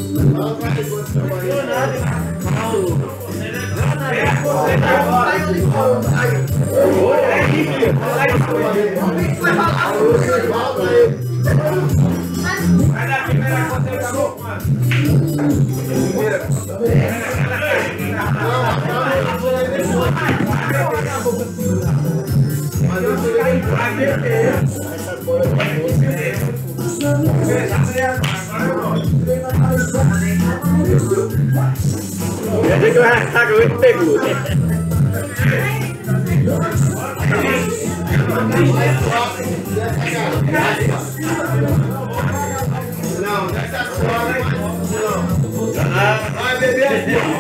Jadi gue rasa gue pegu. Vai beber.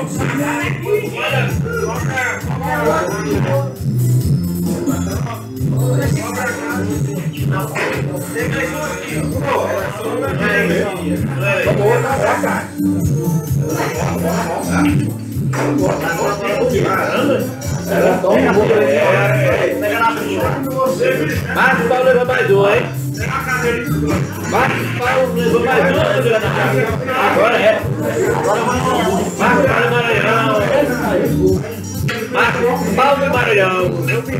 Marcos Paulo levou mais um, hein? Marcos Paulo levou mais um. Agora é. Marcos Paulo Maranhão. Marcos Paulo Maranhão.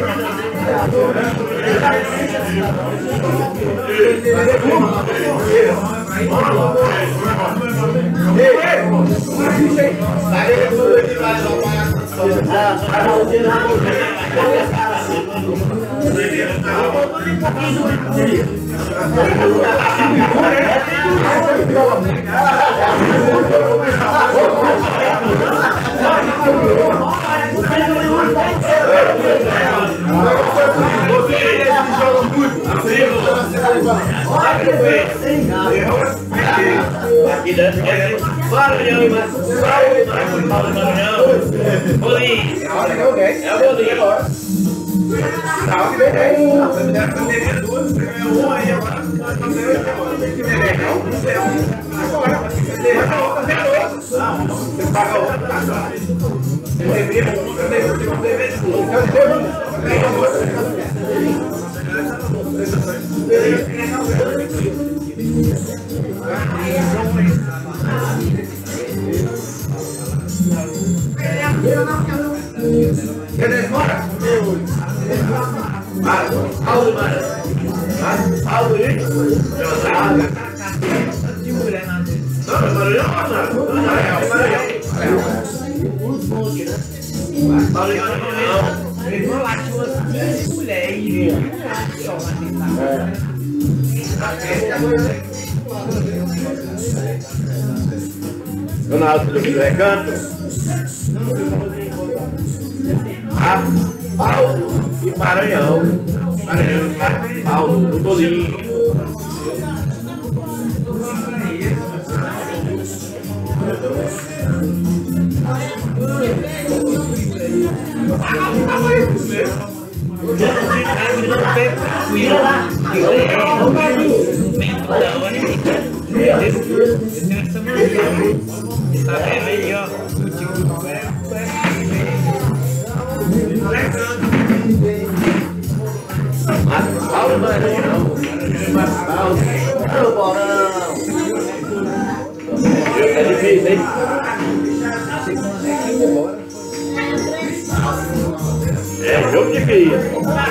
Leonardo do Recanto. Paulo e Maranhão. Paulo do Bolinho. Tá vendo aí, ó? Paulo Maranhão. Paulo Paulão. É difícil, hein? É jogo difícil.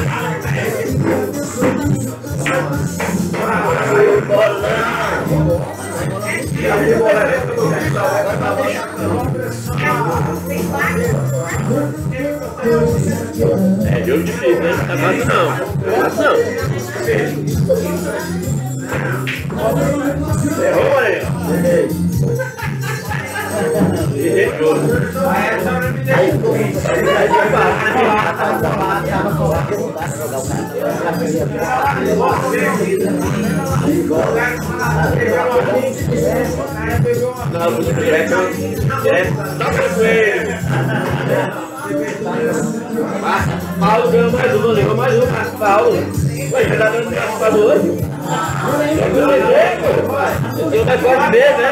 É jogo difícil, né? Não tá fácil não. Errou, Maranhão. Paulo ganhou mais um, levou mais um, Paulo. Ué, já tá dando graça para hoje? Eu não pode ver, né?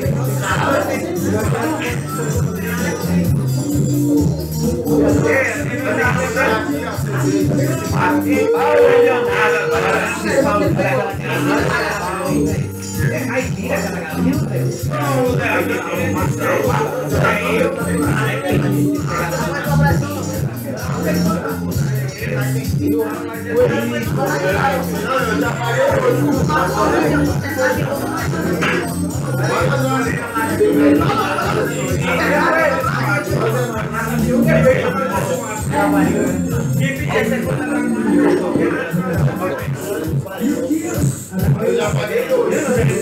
Paulo e Leonardo agora. Paulo pega na cara. É caipira aquela galinha, velho. Eu já paguei dois.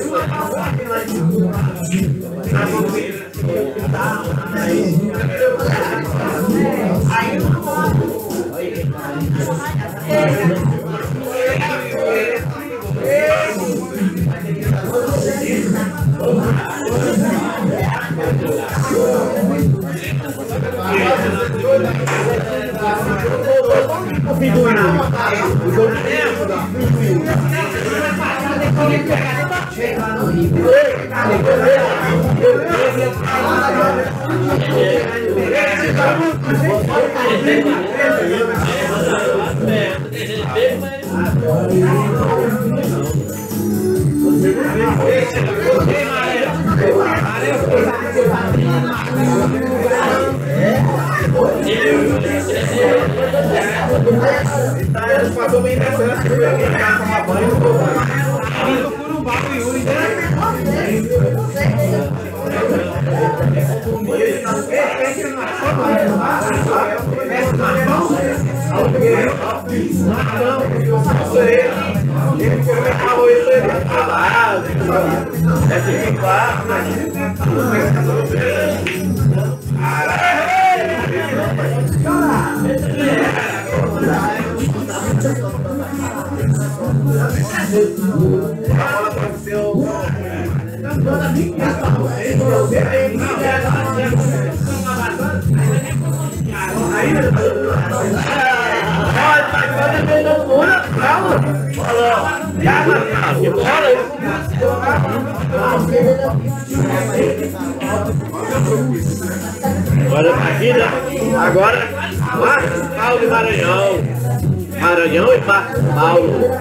Agora partida, agora Paulo de Maranhão. Maranhão e Paulo.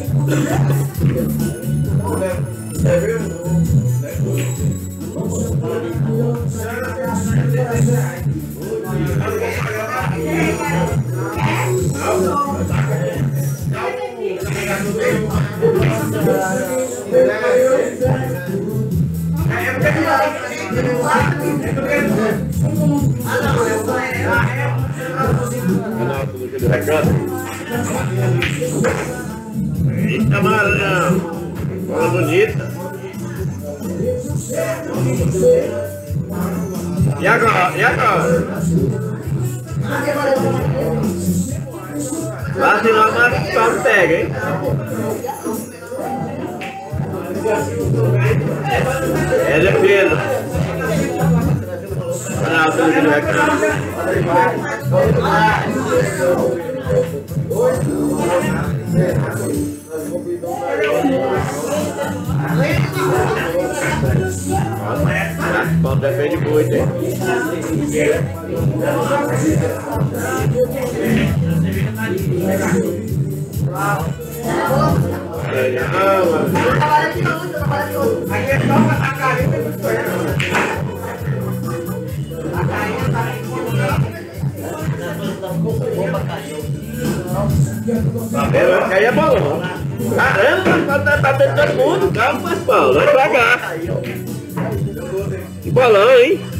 Recanto. Eita, Maranhão. Bola bonita. E agora? E agora? Lá se não, mas só pega, hein? É defesa. Canal do Recato. Paulo defende muito, hein? Aí é balão. Caramba, tá dentro todo mundo. Calma, mas Paulo, vai devagar. Que balão, hein?